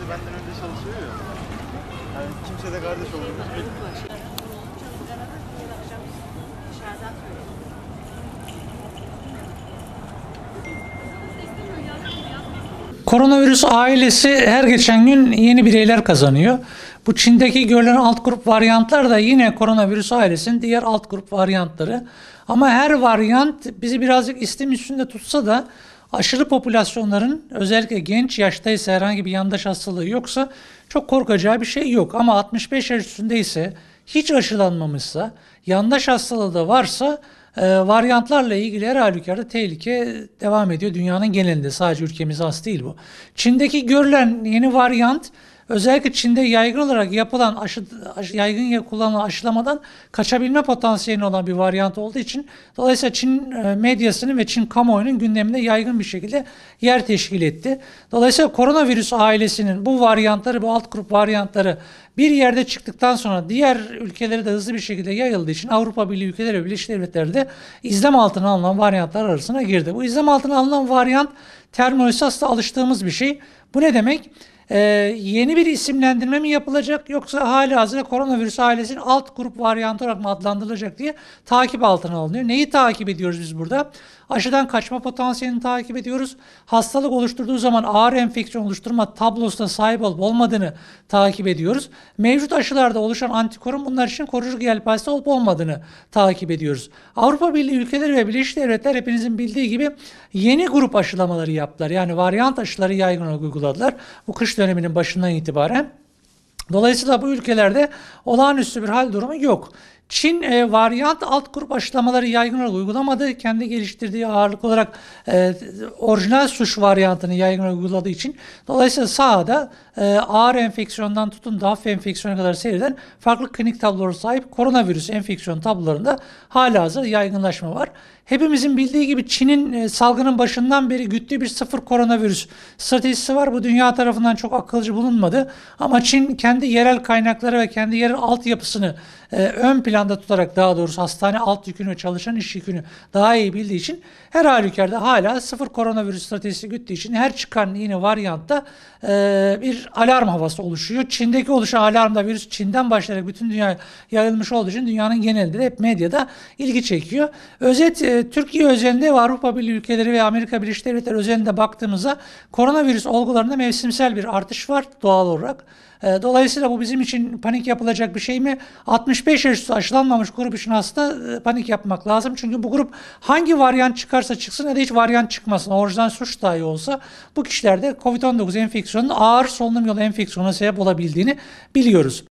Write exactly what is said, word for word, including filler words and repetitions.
benden önce çalışıyor ya. Yani kimse de kardeş olduğumuz belli. Koronavirüs ailesi her geçen gün yeni bireyler kazanıyor. Bu Çin'deki görülen alt grup varyantlar da yine koronavirüs ailesinin diğer alt grup varyantları. Ama her varyant bizi birazcık istim üstünde tutsa da aşırı popülasyonların özellikle genç yaştaysa herhangi bir yandaş hastalığı yoksa çok korkacağı bir şey yok. Ama altmış beş yaş üstündeyse hiç aşılanmamışsa yandaş hastalığı da varsa e, varyantlarla ilgili her halükarda tehlike devam ediyor. Dünyanın genelinde sadece ülkemize has değil bu. Çin'deki görülen yeni varyant özellikle Çin'de yaygın olarak yapılan aşı, aşı yaygın kullanılan aşılamadan kaçabilme potansiyeli olan bir varyant olduğu için dolayısıyla Çin medyasının ve Çin kamuoyunun gündeminde yaygın bir şekilde yer teşkil etti. Dolayısıyla koronavirüs ailesinin bu varyantları, bu alt grup varyantları bir yerde çıktıktan sonra diğer ülkelere de hızlı bir şekilde yayıldığı için Avrupa Birliği ülkeleri ve Birleşik Devletleri de izlem altına alınan varyantlar arasına girdi. Bu izlem altına alınan varyant terminolojisi aslında alıştığımız bir şey. Bu ne demek? Ee, yeni bir isimlendirme mi yapılacak yoksa halihazırda koronavirüs ailesinin alt grup varyantı olarak mı adlandırılacak diye takip altına alınıyor. Neyi takip ediyoruz biz burada? Aşıdan kaçma potansiyelini takip ediyoruz. Hastalık oluşturduğu zaman ağır enfeksiyon oluşturma tablosuna sahip olup olmadığını takip ediyoruz. Mevcut aşılarda oluşan antikorum bunlar için koruyucu yelpazesi olup olmadığını takip ediyoruz. Avrupa Birliği ülkeleri ve Birleşik Devletler hepinizin bildiği gibi yeni grup aşılamaları yaptılar. Yani varyant aşıları yaygın olarak uyguladılar. Bu kış döneminin başından itibaren. Dolayısıyla bu ülkelerde olağanüstü bir hal durumu yok. Çin e, varyant alt grup aşılamaları yaygın olarak uygulamadı. Kendi geliştirdiği ağırlık olarak e, orijinal suç varyantını yaygın olarak uyguladığı için dolayısıyla sahada e, ağır enfeksiyondan tutun da hafif enfeksiyona kadar seyreden farklı klinik tablolara sahip koronavirüs enfeksiyon tablolarında halihazırda yaygınlaşma var. Hepimizin bildiği gibi Çin'in e, salgının başından beri güttüğü bir sıfır koronavirüs stratejisi var. Bu dünya tarafından çok akılcı bulunmadı. Ama Çin kendi yerel kaynakları ve kendi yerel altyapısını e, ön planda tutarak daha doğrusu hastane alt yükünü ve çalışan iş yükünü daha iyi bildiği için her halükarda hala sıfır koronavirüs stratejisi güttüğü için her çıkan yeni varyantta e, bir alarm havası oluşuyor. Çin'deki oluşan alarmda virüs Çin'den başlayarak bütün dünyaya yayılmış olduğu için dünyanın genelinde de hep medyada ilgi çekiyor. Özet e, Türkiye özelinde ve Avrupa Birliği ülkeleri ve Amerika Birleşik Devletleri özelinde baktığımızda koronavirüs olgularında mevsimsel bir artış var doğal olarak. Dolayısıyla bu bizim için panik yapılacak bir şey mi? altmış beş yaş üstü aşılanmamış grup için aslında panik yapmak lazım. Çünkü bu grup hangi varyant çıkarsa çıksın ya da hiç varyant çıkmasın, orijinal suç dahi olsa bu kişilerde kovid on dokuz enfeksiyonunun ağır solunum yolu enfeksiyonuna sebep olabildiğini biliyoruz.